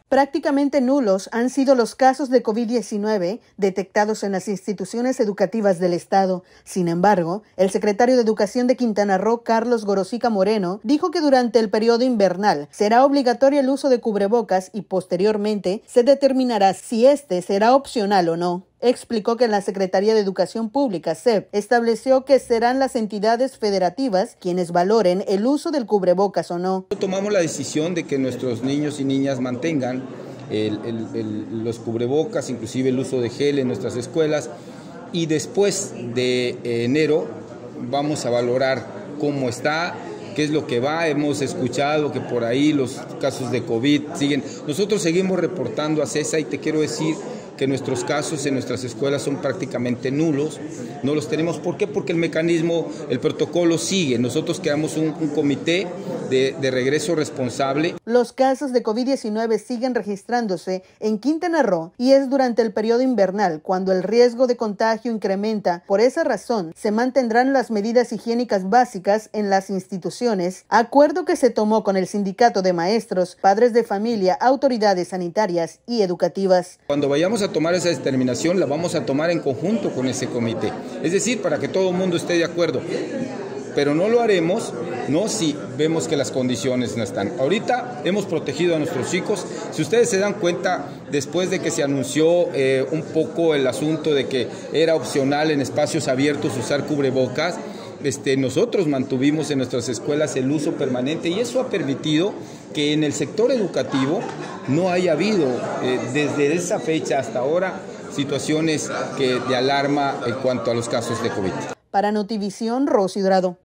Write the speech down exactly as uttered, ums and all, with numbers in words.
Prácticamente nulos han sido los casos de COVID diecinueve detectados en las instituciones educativas del Estado. Sin embargo, el secretario de Educación de Quintana Roo, Carlos Gorosica Moreno, dijo que durante el periodo invernal será obligatorio el uso de cubrebocas y posteriormente se determinará si este será opcional o no. Explicó que la Secretaría de Educación Pública, S E P, estableció que serán las entidades federativas quienes valoren el uso del cubrebocas o no. Tomamos la decisión de que nuestros niños y niñas mantengan el, el, el, los cubrebocas, inclusive el uso de gel en nuestras escuelas, y después de enero vamos a valorar cómo está, qué es lo que va. Hemos escuchado que por ahí los casos de COVID siguen. Nosotros seguimos reportando a CESA y te quiero decir que nuestros casos en nuestras escuelas son prácticamente nulos. No los tenemos. ¿Por qué? Porque el mecanismo, el protocolo sigue. Nosotros creamos un, un comité de, de regreso responsable. Los casos de COVID diecinueve siguen registrándose en Quintana Roo y es durante el periodo invernal cuando el riesgo de contagio incrementa. Por esa razón, se mantendrán las medidas higiénicas básicas en las instituciones, acuerdo que se tomó con el sindicato de maestros, padres de familia, autoridades sanitarias y educativas. Cuando vayamos a tomar esa determinación, la vamos a tomar en conjunto con ese comité, es decir, para que todo el mundo esté de acuerdo, pero no lo haremos no si vemos que las condiciones no están. Ahorita hemos protegido a nuestros chicos. Si ustedes se dan cuenta, después de que se anunció eh, un poco el asunto de que era opcional en espacios abiertos usar cubrebocas, Este, nosotros mantuvimos en nuestras escuelas el uso permanente y eso ha permitido que en el sector educativo no haya habido eh, desde esa fecha hasta ahora situaciones que, de alarma en cuanto a los casos de COVID. Para Notivisión, Rosy Dorado.